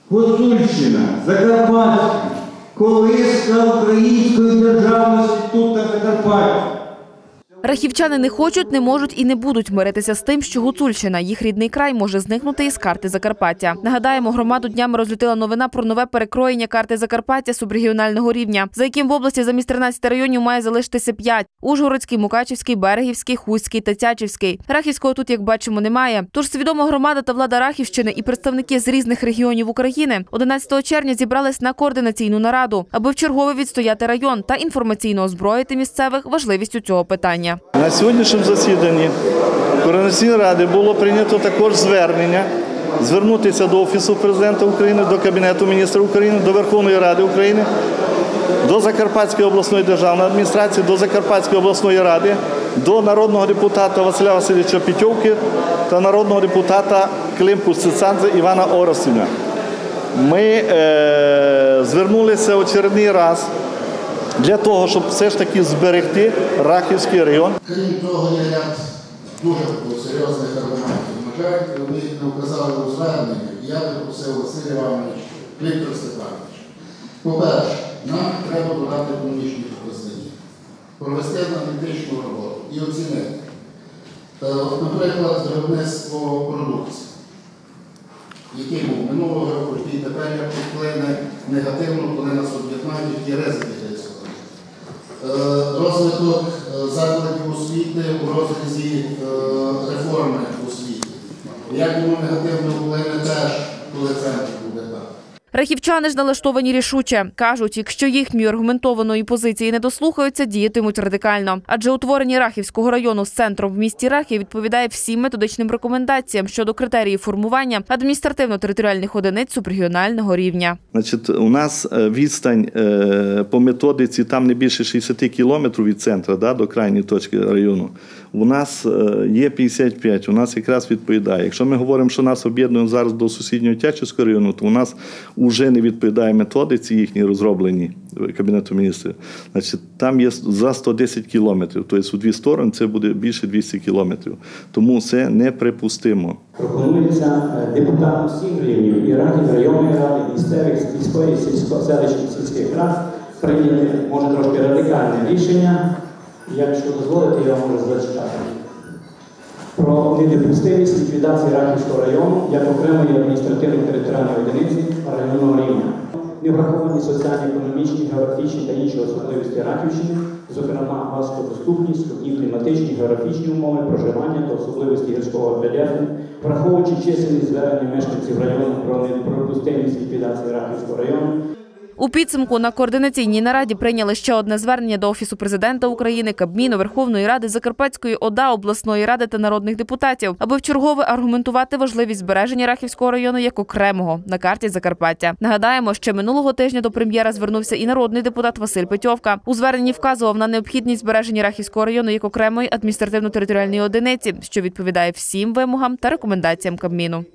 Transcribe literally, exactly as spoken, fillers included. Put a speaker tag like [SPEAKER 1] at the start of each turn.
[SPEAKER 1] Гуцульщина, Закарпаття, колиска української державності тут на Закарпатті.
[SPEAKER 2] Рахівчани не хочуть, не можуть і не будуть миритися з тим, що Гуцульщина, їх рідний край, може зникнути із карти Закарпаття. Нагадаємо, громаду днями розлютила новина про нове перекроєння карти Закарпаття субрегіонального рівня, за яким в області замість тринадцяти районів має залишитися п'ять – Ужгородський, Мукачівський, Берегівський, Хуський та Тячівський. Рахівського тут, як бачимо, немає. Тож свідома громада та влада Рахівщини і представники з різних регіонів України одинадцятого червня зібрались на координаційну нараду, аби вчергове відстояти район та інформаційно озброїти місцевих важливістю цього питання.
[SPEAKER 3] На сьогоднішньому засіданні Координаційної ради було прийнято також звернення звернутися до Офісу Президента України, до Кабінету міністрів України, до Верховної Ради України, до Закарпатської обласної державної адміністрації, до Закарпатської обласної ради, до народного депутата Василя Васильовича Петьовки та народного депутата Климпуш-Цицадзе Івана Орестівна. Ми е, звернулися очередний раз для того, щоб все ж таки зберегти Рахівський район.
[SPEAKER 4] Крім того, є ряд дуже серйозних аргументів. На жаль, ви їх не вказали у зверненні. Я би просив Василь Іванович, Віктор Степанович. По-перше, нам треба додати економічні показники, провести аналітичну роботу і оцінити. Наприклад, виробництво продукції, який був минулого року, і тепер як вплине негативно, коли нас об'єднають, які ризики. Розвиток закладів освіти у розрізі реформи освіти. Як воно негативно вплине теж, коли центр буде так.
[SPEAKER 2] Рахівчани ж налаштовані рішуче. Кажуть, якщо їхньої аргументованої позиції не дослухаються, діятимуть радикально. Адже утворення Рахівського району з центром в місті Рахів відповідає всім методичним рекомендаціям щодо критеріїв формування адміністративно-територіальних одиниць субрегіонального рівня.
[SPEAKER 3] Значить, у нас відстань по методиці там не більше шістдесят кілометрів від центру, да, до крайньої точки району. У нас є п'ятдесят п'ять, у нас якраз відповідає. Якщо ми говоримо, що нас об'єднуємо зараз до сусіднього Тячівського району, то у нас вже не відповідає методиці їхній розробленій Кабінету міністрів. Значить, там є за сто десять кілометрів, тобто у дві сторони це буде більше двісті кілометрів. Тому це неприпустимо.
[SPEAKER 5] Пропонується депутатам всіх рівнів, і ради, районної ради, місцевих, сільської, сільсько-селищних, сільських рад прийняти, може, трошки радикальне рішення. Якщо дозволите, я можу зачитати. Про недопустимість ліквідації Рахівського району як окремої адміністративно-територіальної одиниці районного рівня. Не враховані соціально-економічні, географічні та інші особливості Рахівщини, зокрема важкодоступність, складні кліматичні, географічні умови проживання та особливості гірського рельєфу, враховуючи чисельність звернень мешканців району про недопустимість ліквідації Рахівського району.
[SPEAKER 2] У підсумку на координаційній нараді прийняли ще одне звернення до Офісу Президента України, Кабміну, Верховної Ради, Закарпатської ОДА, обласної ради та народних депутатів, аби вчергове аргументувати важливість збереження Рахівського району як окремого на карті Закарпаття. Нагадаємо, ще минулого тижня до прем'єра звернувся і народний депутат Василь Петьовка. У зверненні вказував на необхідність збереження Рахівського району як окремої адміністративно-територіальної одиниці, що відповідає всім вимогам та рекомендаціям Кабміну.